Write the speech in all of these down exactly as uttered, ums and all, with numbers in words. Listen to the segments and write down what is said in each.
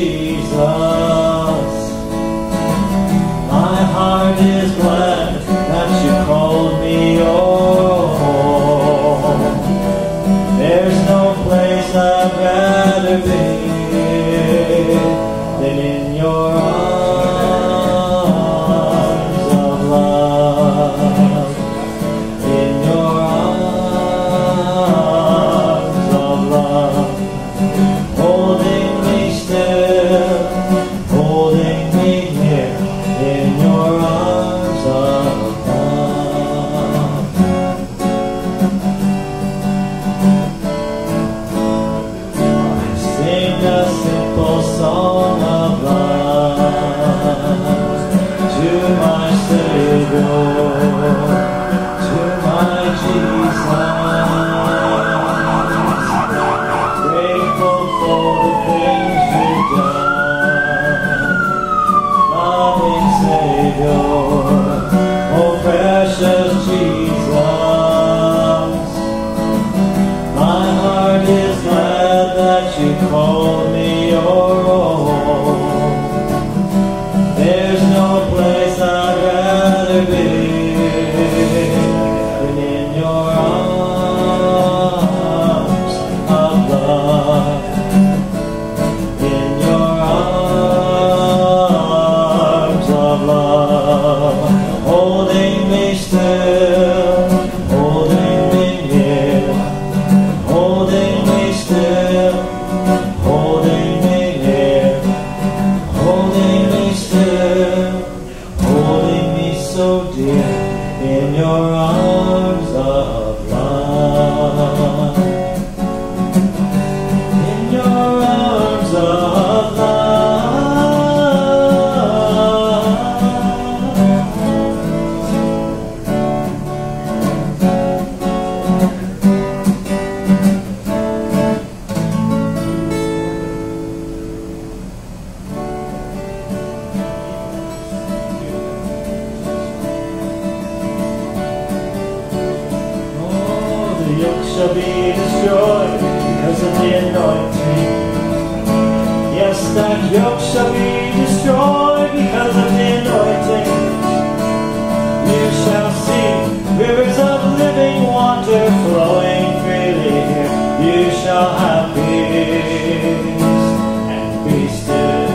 Jesus. My heart is glad that you called me your own. There's no place I'd rather be than in your arms of love. In your arms of love, holding me still, holding me near, in your arms of love. I sing a simple song of love to my Savior, to my Jesus. Grateful for the things you've done, loving Savior, oh precious Jesus. My heart is glad that you called me your own. There's no place I'd rather be than in your arms of love. In your arms of love, holding me still, holding me near, holding me still, holding me near, holding me still, holding me so dear, in your arms of love. In your arms of the yoke shall be destroyed because of the anointing. Yes, that yoke shall be destroyed because of the anointing. You shall see rivers of living water flowing freely here. You shall have peace and be still.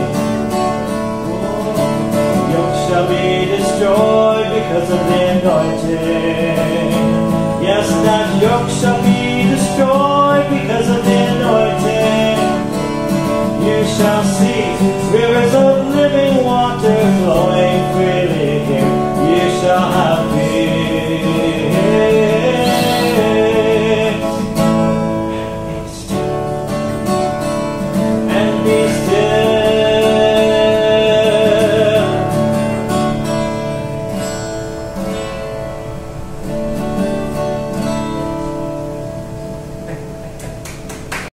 The yoke shall be destroyed because of the anointing. Yes, that yoke shall be destroyed because of the anointing. You shall see rivers